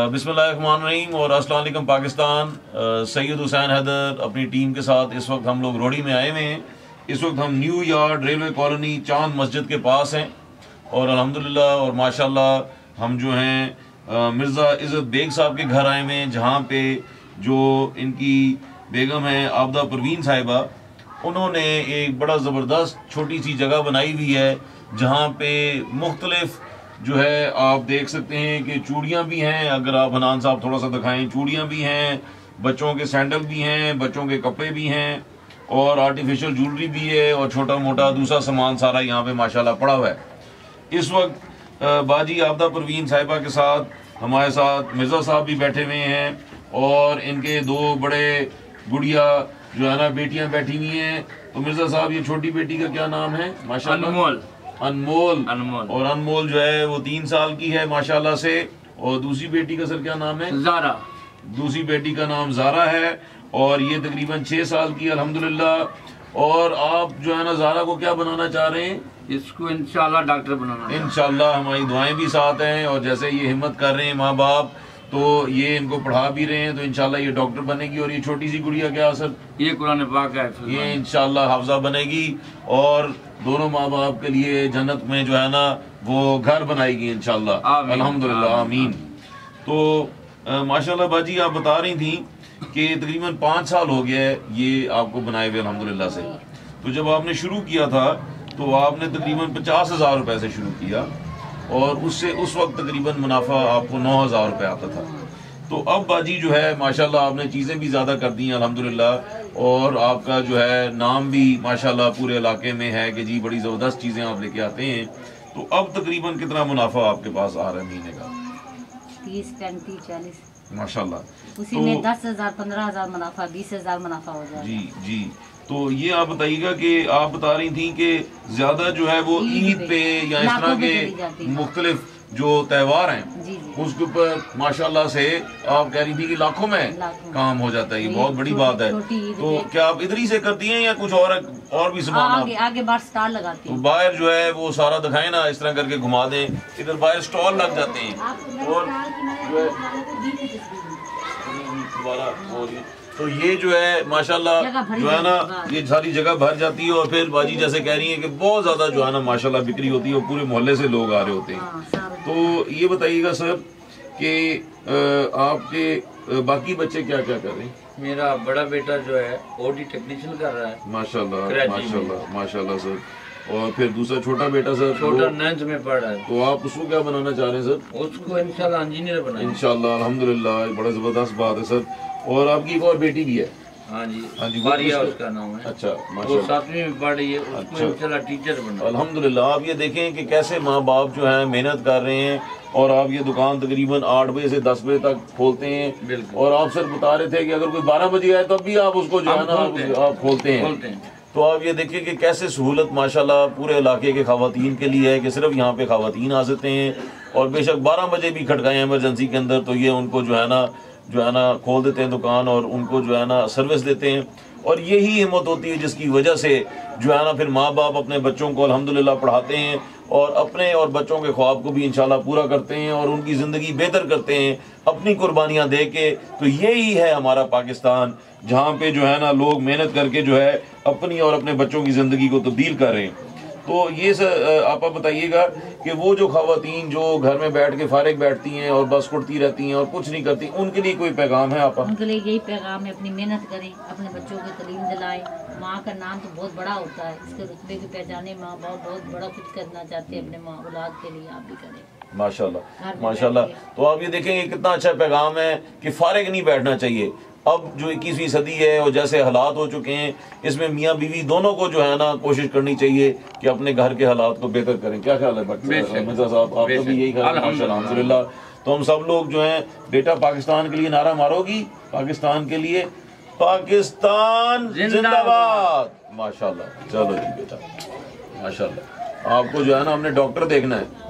बिस्मिल्लाहिर्रहमानिर्रहीम और अस्सलाम वालेकुम पाकिस्तान। सैयद हुसैन हैदर अपनी टीम के साथ इस वक्त हम लोग रोड़ी में आए हुए हैं। इस वक्त हम न्यू यार्ड रेलवे कॉलोनी चांद मस्जिद के पास हैं और अल्हम्दुलिल्लाह और माशाल्लाह हम जो हैं मिर्ज़ा इज़्ज़त बेग साहब के घर आए हुए हैं, जहाँ पे जो इनकी बेगम है आबदा परवीन साहिबा, उन्होंने एक बड़ा ज़बरदस्त छोटी सी जगह बनाई हुई है जहाँ पे मुख्तलिफ जो है आप देख सकते हैं कि चूड़ियाँ भी हैं। अगर आप हनान साहब थोड़ा सा दिखाएं, चूड़ियाँ भी हैं, बच्चों के सैंडल भी हैं, बच्चों के कपड़े भी हैं और आर्टिफिशियल ज्वेलरी भी है और छोटा मोटा दूसरा सामान सारा यहाँ पे माशाल्लाह पड़ा हुआ है। इस वक्त बाजी आबदा परवीन साहिबा के साथ हमारे साथ मिर्ज़ा साहब भी बैठे हुए हैं और इनके दो बड़े गुड़िया जो है ना बेटियां बैठी हुई हैं। तो मिर्ज़ा साहब ये छोटी बेटी का क्या नाम है? माशाल्लाह अनमोल। और अनमोल जो है वो 3 साल की है माशाल्लाह से। और दूसरी बेटी का सर क्या नाम है? ज़ारा। दूसरी बेटी का नाम ज़ारा है और ये तकरीबन 6 साल की अल्हम्दुलिल्लाह। और आप जो है ना ज़ारा को क्या बनाना चाह रहे हैं? इसको इंशाल्लाह डॉक्टर बनाना। इंशाल्लाह हमारी दुआएं भी साथ हैं और जैसे ये हिम्मत कर रहे हैं माँ बाप, तो ये इनको पढ़ा भी रहे हैं, तो इंशाल्लाह ये डॉक्टर बनेगी। और ये छोटी सी गुड़िया क्या सर? ये कुरान पाक है, ये इंशाल्लाह हाफिज़ा बनेगी और दोनों माँ बाप के लिए जन्नत में जो है ना वो घर बनाएगी इंशाल्लाह, अल्हम्दुलिल्लाह, आमीन। तो माशाल्लाह बाजी आप बता रही थी कि तकरीबन 5 साल हो गया है ये आपको बनाए हुए अल्हम्दुलिल्लाह से। तो जब आपने शुरू किया था तो आपने तकरीबन 50,000 रुपए से शुरू किया और उससे उस वक्त तकरीबन मुनाफा आपको 9,000 रुपये आता था। तो अब बाजी जो है माशाल्लाह आपने चीज़ें भी ज़्यादा कर दी हैं अल्हम्दुलिल्लाह और आपका जो है नाम भी माशाल्लाह पूरे इलाके में है कि जी बड़ी ज़बरदस्त चीज़ें आप लेके आते हैं। तो अब तकरीबन कितना मुनाफा आपके पास आ रहा है महीने का? 30, 35, 40 माशाल्लाह। उसी में 10,000, 15,000 मुनाफा, 20,000 मुनाफा हो जाए। जी जी। तो ये आप बताइएगा कि आप बता रही थी कि ज्यादा जो है वो ईद पे या इस तरह के मुख्तलिफ जो त्योहार हैं उसके ऊपर माशाल्लाह से आप कह रही थी कि लाखों में काम हो जाता है। ये बहुत बड़ी बात है। तो क्या आप इधर ही से करती हैं या कुछ और भी सामान? आगे बाहर स्टॉल लगाती हैं। तो बाहर जो है वो सारा दिखाएं ना, इस तरह करके घुमा दें। इधर बाहर स्टॉल लग जाते हैं और तो ये जो है माशाल्लाह जो है ना ये सारी जगह भर जाती है। और फिर बाजी जैसे कह रही है कि बहुत ज्यादा जो है ना माशाल्लाह बिक्री होती है और पूरे मोहल्ले से लोग आ रहे होते हैं। तो ये बताइएगा सर कि आपके बाकी बच्चे क्या क्या कर रहे हैं? मेरा बड़ा बेटा जो है ओडी टेक्नीशियन कर रहा है माशाल्लाह माशाल्लाह माशाल्लाह सर। और फिर दूसरा छोटा बेटा सर? छोटा 9th में पढ़ रहा है। तो आप उसको क्या बनाना चाह रहे हैं सर? उसको इंशाल्लाह इंजीनियर बनाएंगे इंशाल्लाह, अल्हम्दुलिल्लाह, बड़ा जबरदस्त बात है सर। और आपकी एक और बेटी भी है? हाँ जी, बारिया उसका नाम है। अच्छा वो 7वीं में पढ़ रही है, उसको इंशाल्लाह टीचर बना। अल्हम्दुलिल्लाह। आप ये देखें कि कैसे माँ बाप जो है मेहनत कर रहे हैं और आप ये दुकान तकरीबन 8 बजे से 10 बजे तक खोलते हैं। और आप सर बता रहे थे कि अगर कोई 12 बजे आए तब भी आप उसको जो है ना आप खोलते हैं। तो आप ये देखिए कि कैसे सहूलत माशाल्लाह पूरे इलाके के खवातीन के लिए है कि सिर्फ यहाँ पे खवातीन आ सकते हैं और बेशक 12 बजे भी खटकाएं इमरजेंसी के अंदर तो ये उनको जो है ना खोल देते हैं दुकान और उनको जो है ना सर्विस देते हैं। और यही हिम्मत होती है जिसकी वजह से जो है ना फिर माँ बाप अपने बच्चों को अल्हम्दुलिल्लाह पढ़ाते हैं और अपने और बच्चों के ख्वाब को भी इंशाल्लाह पूरा करते हैं और उनकी ज़िंदगी बेहतर करते हैं अपनी कुर्बानियाँ दे के। तो यही है हमारा पाकिस्तान, जहाँ पे जो है ना लोग मेहनत करके जो है अपनी और अपने बच्चों की ज़िंदगी को तब्दील कर रहे हैं। तो ये सर आप बताइएगा कि वो जो खवातीन जो घर में बैठ के फारिग बैठती हैं और बस कुटती रहती हैं और कुछ नहीं करती, उनके लिए कोई पैगाम है आपका? उनके लिए यही पैगाम है, अपनी मेहनत करें, अपने बच्चों को तालीम दिलाएं। माँ का नाम तो बहुत बड़ा होता है, इसके रुतबे की पहचाने माँ बाप बहुत बड़ा कुछ करना चाहते हैं अपने माँ औलाद के लिए। आप भी करें माशाल्लाह माशाल्लाह। तो आप ये देखेंगे कितना अच्छा पैगाम है कि फारिग नहीं बैठना चाहिए। अब जो 21वीं सदी है और जैसे हालात हो चुके हैं इसमें मियाँ बीवी दोनों को जो है ना कोशिश करनी चाहिए कि अपने घर के हालात को बेहतर करें। क्या ख्याल है मिर्ज़ा साहब, आपका भी यही ख्याल है? अल्हम्दुलिल्लाह। तो हम सब लोग जो हैं बेटा पाकिस्तान के लिए नारा मारोगी, पाकिस्तान के लिए, पाकिस्तान जिंदाबाद। माशाल्लाह। चलो जी बेटा माशाल्लाह। आपको जो है ना हमने डॉक्टर देखना है।